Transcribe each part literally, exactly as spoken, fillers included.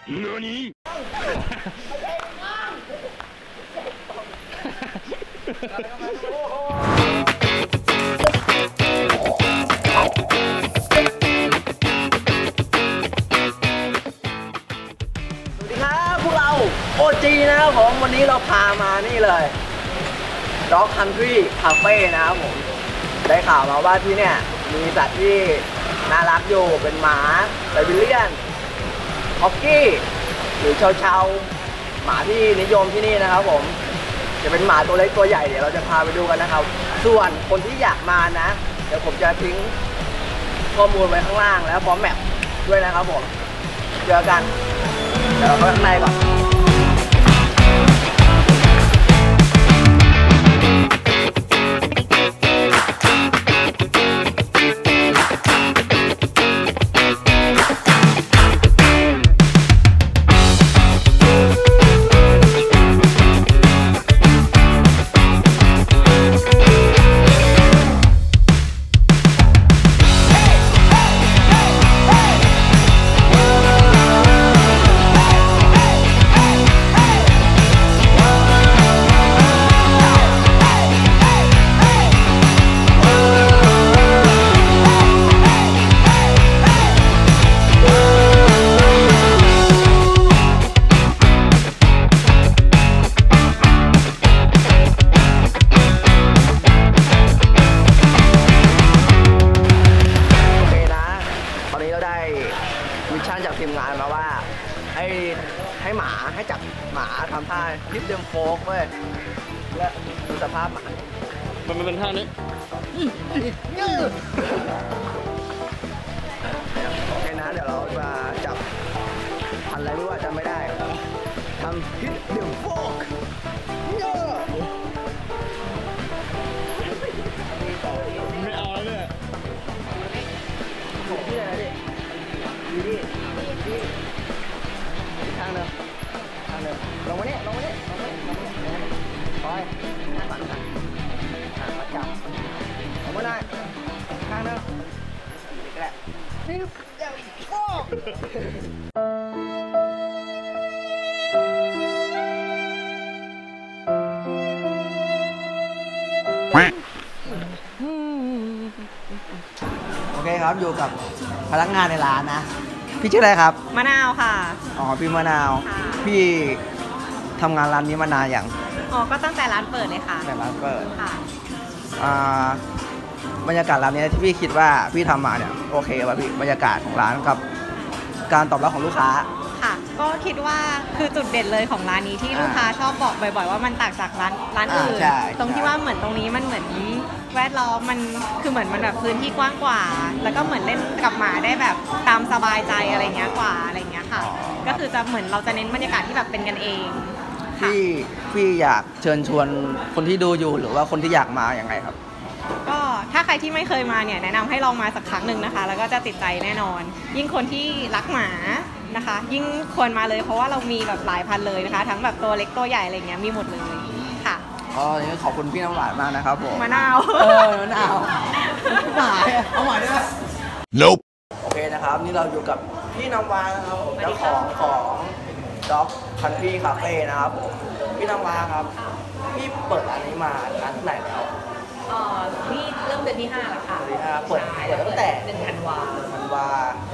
何โอ จี นะครับผมวันนี้เราพามานี่เลย Dog Country Cafe นะครับผมได้ข่าวมาว่าที่เนี่ยมีสัตว์ที่น่ารักอยู่เป็นหมาไซบีเรียนฮอกกี้หรือเชาเชาหมาที่นิยมที่นี่นะครับผมจะเป็นหมาตัวเล็กตัวใหญ่เดี๋ยวเราจะพาไปดูกันนะครับส่วนคนที่อยากมานะเดี๋ยวผมจะทิ้งข้อมูลไว้ข้างล่างแล้วพร้อมแมปด้วยนะครับผมเจอกันเดี๋ยวเราเข้าข้างในก่อนมิชชั่นจากทีมงานมาว่าให้ให้หมาให้จับหมาทำท่าฮิปเดมโฟกเว้ยและดูสภาพหมามันเป็นท่านี้โอเคนะเดี๋ยวเรามาจับพันอะไรไม่ว่าจำไม่ได้ทำฮิปเดมโฟกไม่เอาแล้วเนี่ยผมที่ไหนดิดีดีดีทางเดิมทางเดิมลงมาเนี่ยลงมาเนี่ยลงมาเนี่ยลงมาเนี่ยคอยปั่นกันหามาจับลงมาได้ทางเดิมนี่ก็แหละนี่เดี๋ยวโอ้โอเคครับอยู่กับพนักงานในร้านนะพี่ชื่ออะไรครับมะนาวค่ะอ๋อพี่มะนาวพี่ทำงานร้านนี้มานานอย่างอ๋อก็ตั้งแต่ร้านเปิดเลยค่ะแต่ร้านเปิดค่ะอ่าบรรยากาศร้านนี้ที่พี่คิดว่าพี่ทำมาเนี่ยโอเคป่ะพี่บรรยากาศของร้านกับการตอบรับของลูกค้าค่ะก็คิดว่าคือจุดเด่นเลยของร้านนี้ที่ลูกค้าชอบบอกบ่อยๆว่ามันต่างจากร้านร้านอื่นตรงที่ว่าเหมือนตรงนี้มันเหมือนแวดล้อมมันคือเหมือนมันแบบพื้นที่กว้างกว่าแล้วก็เหมือนเล่นกับหมาได้แบบตามสบายใจอะไรเงี้ยกว่าอะไรเงี้ยค่ะก็คือจะเหมือนเราจะเน้นบรรยากาศที่แบบเป็นกันเองพี่พี่อยากเชิญชวนคนที่ดูอยู่หรือว่าคนที่อยากมาอย่างไรครับก็ถ้าใครที่ไม่เคยมาเนี่ยแนะนำให้ลองมาสักครั้งหนึ่งนะคะแล้วก็จะติดใจแน่นอนยิ่งคนที่รักหมานะคะยิ่งควรมาเลยเพราะว่าเรามีแบบหลายพันเลยนะคะทั้งแบบตัวเล็กตัวใหญ่อะไรเงี้ยมีหมดเลยค่ะอ๋อนี่ขอบคุณพี่น้ำหวานมากนะครับผมมะนาวเออมะนาวหมาเอาหมาด้วย Nope โอเคนะครับนี่เราอยู่กับพี่น้ำหวานนะครับผมเจ้าของของ Dog Country Cafe นะครับผมพี่น้ำหวานครับพี่เปิดร้านนี้มานานเท่าไหร่แล้วอ๋อนี่เริ่มเดือนที่ห้าแล้วค่ะเดือนที่ห้าเปิดเปิดตั้งแต่เดือนธันวาธันวา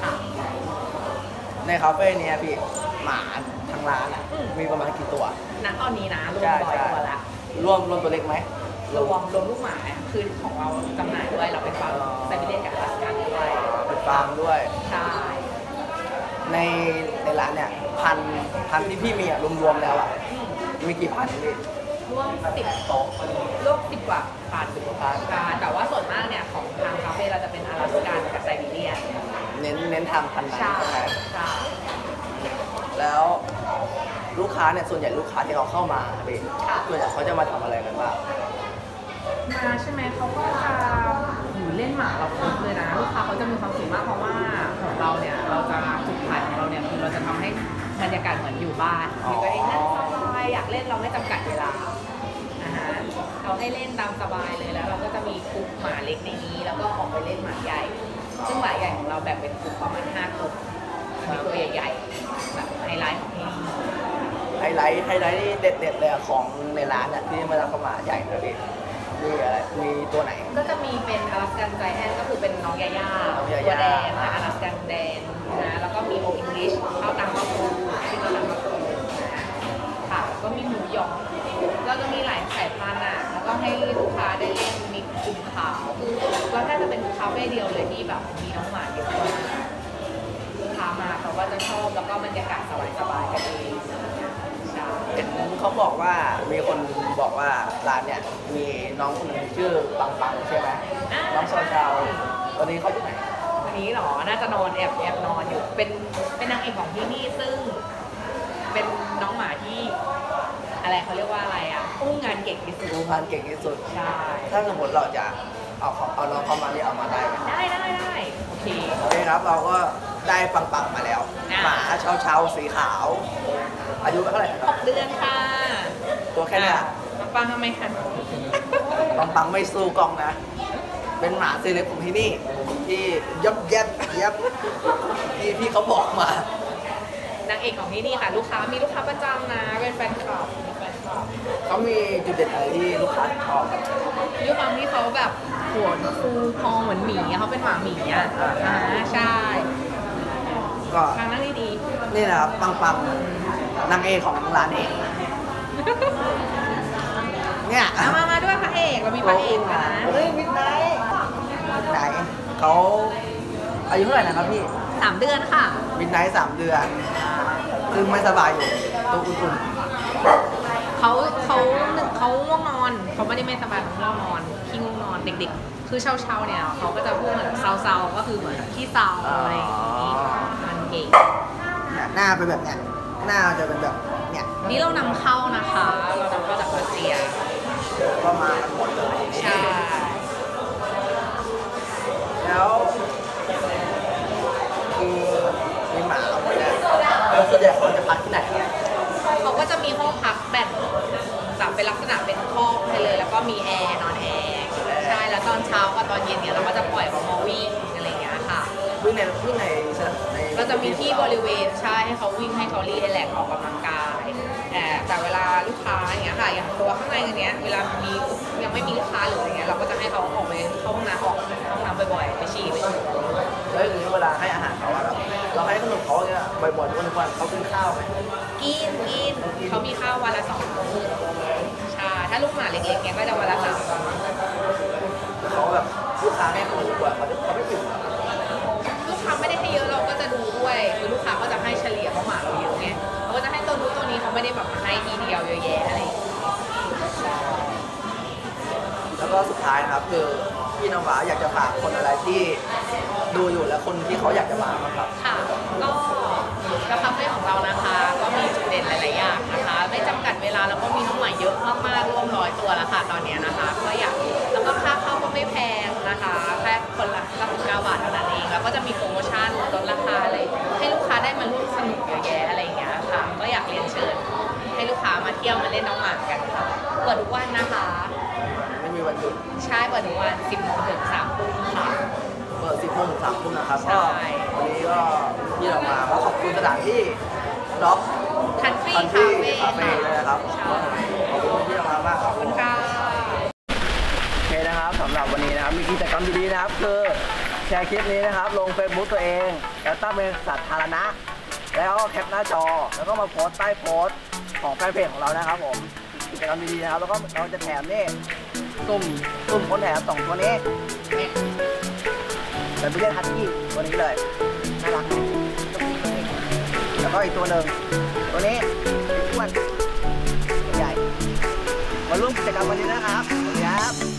ในคาเฟ่นี้พี่หมาทั้งร้านมีประมาณกี่ตัวณตอนนี้นะรวมร้อยตัวละรวมรวมตัวเล็กไหมรวมรวมลูกหมาคือของเราจำหน่ายด้วยเราเป็นฟาร์มไซบีเรียนกับอลาสกันด้วยเป็นฟาร์มด้วยใช่ในในร้านเนี่ยพันพันที่พี่มีอะรวมๆแล้วอะมีกี่พันพี่ร่วมสิบโต๊ะโลกสิบกว่าพันสิบกว่าพันแต่ว่าส่วนมากเนี่ยของทางคาเฟ่เราจะเป็นอลาสกันกับไซบีเรียนเน้นเน้นทำพันธุ์นั้นใช่ใช่แล้วลูกค้าเนี่ยส่วนใหญ่ลูกค้าที่เขาเข้ามาพี่ส่วนใหญ่เขาจะมาทำอะไรกันบ้างมาใช่ไหมเขาก็จะอยู่เล่นหมาเราครบเลยนะลูกค้าเขาจะมีความสุขมากเพราะว่าของเราเนี่ยเราจะจุดขายของเราเนี่ยคือเราจะทำให้บรรยากาศเหมือนอยู่บ้านอยู่ตัวเองนั่งสบายอยากเล่นเราไม่จำกัดเวลาอ่าฮะเราให้เล่นตามสบายเลยแล้วเราก็จะมีกลุ่มหมาเล็กในนี้แล้วก็ออกไปเล่นหมาใหญ่ซึ่งหมาใหญ่ของเราแบ่งเป็นกลุ่มประมาณห้ากลุ่มมีตัวใหญ่ๆแบบไฮไลท์ไลท์ไฮไลท์นี่เด็ดๆเลยอะของในร้านอะที่มารับเข้ามาใหญ่เลยพี่มีอะไรมีตัวไหนก็จะมีเป็นอลาสกันไจแอนก็คือเป็นน้องยาย่าน้องยาตัวย่าแดงนะอลาสกันแดงนะแล้วก็มีโออิงลิชข้าวตังข้าวปูที่เราทำมาปูนะค่ะก็มีหมูหยองแล้วก็มีหลายสายพันธุ์อ่ะแล้วก็ให้ลูกค้าได้เล่นมีกลุ่มขาวคือก็แทบจะเป็นคาเฟ่เดียวเลยที่แบบมีน้องหมาเยอะมากลูกค้ามาเขาก็จะชอบแล้วก็บรรยากาศสบายๆกันเองใช่เห็นเขาบอกว่ามีคนบอกว่าร้านเนี่ยมีน้องคนหนึงชื่อปังปังใช่ไหมน้องชาวชาวตอนนี้เขาอยู่ไหนวันนี้เหรอ น่าจะนอนแอบแอบนอนอยู่ เป็น เป็นนางเอกของที่นี่ซึ่ง เป็นน้องหมาที่ อะไรเขาเรียกว่าอะไรอ่ะอู้งานเก่งที่สุดดูพันเก่งที่สุดใช่ถ้าสมมติเราจะเอาเขาเอาน้องเขามานี่เอามาได้ไหมได้ได้ได้โอเคโอเคครับเราก็ได้ปังปังมาแล้วอ่ะหมาเชาเชาสีขาว อายุเท่าไหร่คหรับกเดือนค่ะตัวแค่เนี้ยมาฟังทำไมคะปังปังไม่สู้กล้องนะ เป็นหมาเซเลบของที่นี่ ที่ยับยับยับที่พี่เขาบอกมานางเอกของที่นี่ค่ะ ลูกค้า มีลูกค้าประจำนะ เป็นแฟนคลับมีแฟนคลับเขามีจุดเด่นอะไรที่ลูกค้าชอบด้วยความที่เขาแบบหัวฟูพองเหมือนหมีอะเขาเป็นหมาหมีอ่ะอ่าอ่าใช่ก็ทางนั่งดีนี่นะครับปังปังนางเอกของร้านเอง เนี่ยๆเอามามาด้วยพระเอกเรามีพระเอกนะเฮ้ยมิดไนท์ไหนเขาอายุเท่าไหร่นะครับพี่สามเดือนค่ะมิดไนท์สามเดือนซึ่งไม่สบายอยู่ตัวอุ่นเขาเขาหนึ่งเขาง่วงนอนเขาไม่ได้ไม่สบายเขาง่วงนอนขี้ง่วงนอนเด็กๆ คือเช้าๆเนี่ยเขาก็จะพูดเหมือนเซาๆก็คือเหมือนขี้เซาอะไรอย่างนี้มันเก่งๆเนี่ยหน้าเป็นแบบเนี้ยหน้าจะเป็นแบบเนี่ยนี่เรานำเข้านะคะ เรานำเข้าจากรัสเซียก็มากันหมดเลยใช่แล้วคือมีหมาเอาหมดแล้วแล้วส่วนใหญ่เขาจะพักที่ไหนครับเขาก็จะมีห้องพักแบ่งแบบเป็นลักษณะเป็นคอกให้เลย แล้วก็มีแอร์นอนแอร์ใช่แล้วตอนเช้ากับตอนเย็นเนี่ยเราก็จะปล่อยเขามาวิ่งอะไรอย่างเงี้ยค่ะวิ่งในวิ่งในสนามในเราจะมีที่บริเวณใช่ให้เขาวิ่งให้เขารีแลกซ์ออกกำลังกายแต่แต่เวลาลูกค้าอย่างเงี้ยค่ะอย่างตัวข้างในอันเนี้ยเวลามียังไม่มีลูกค้าหรืออะไรเงี้ยเราก็จะให้เขาออกไปเข้าห้องน้ำออกห้องน้ำบ่อยๆไปฉี่ไปฉี่แล้วอย่างนี้เวลาให้อาหารเขาอะครับเราให้ขนมเขาเนี่ยบ่อยๆทุกวันเขากินข้าวไหมกินกินเขามีข้าววันละสองมื้อใช่ถ้าลูกหมาเล็กๆเนี้ยก็จะวันละสามมื้อเขาแบบลูกค้าให้ขนมกว่าเขาจะเขาไม่อิ่มหรอกลูกค้าไม่ได้ให้เยอะเราก็จะดูด้วยคือลูกค้าก็จะให้เฉลี่ยเพราะหมาเราเยอะไงเขาก็จะให้ตัวนู้นตัวนี้เขาไม่ได้แบบมาให้ทีเดียวเยอะแยะอะไรอย่างเงี้ยใช่แล้วก็สุดท้ายนะครับคือพี่น้ำหวาอยากจะฝากคนอะไรที่ดูอยู่และคนที่เขาอยากจะมาบ้างครับค่ะก็กาแฟของเรานะคะ ก็มีจุดเด่นหลาย ๆ อย่างนะคะ ไม่จำกัดเวลาแล้วก็มีน้องใหม่เยอะมาก ๆ ร่วมร้อยตัวแล้วค่ะตอนนี้นะคะ ก็อยากแล้วก็ค่าเข้าก็ไม่แพงนะคะแค่คนละเก้าสิบเก้าบาทเท่านั้นเองแล้วก็จะมีโปรโมชั่นลดราคาอะไรให้ลูกค้าได้มาร่วมสนุกเยอะแยะอะไรอย่างเงี้ยค่ะ ก็อยากเรียนเชิญให้ลูกค้ามาเที่ยวมาเล่นน้องหมากันค่ะเปิดทุกวันนะคะไม่มีวันหยุดใช่เปิดทุกวันสิบโมงถึงสามทุ่มค่ะเปิดสิบโมงถึงสามทุ่มนะครับใช่ก็วันนี้ก็พี่เรามาก็ขอบคุณสถานที่ด็อกคันทรีคันทรีคาเฟ่คาเฟ่ด้วยนะครับใช่ขอบคุณพี่เรามามากขอบคุณค่ะโอเคนะครับสำหรับวันนี้นะครับมีกิจกรรมดีๆนะครับคือแชร์คลิปนี้นะครับลง Facebook ตัวเองแล้วตั้งเป็นสาธารณะแล้วก็แคปหน้าจอแล้วก็มาโพสต์ใต้โพสต์ของแฟนเพจของเรานะครับผมกิจกรรมดีๆนะครับแล้วก็เราจะแถมนี่ตุ่มตุ่มคนแถมสองตัวนี้นี่เป็นผู้เล่นฮัตกี้ตัวนี้เลยน่ารักไหมแล้วก็อีกตัวหนึ่งตัวนี้อ้วนใหญ่มาร่วมกิจกรรมวันนี้นะครับสวัสดีครับ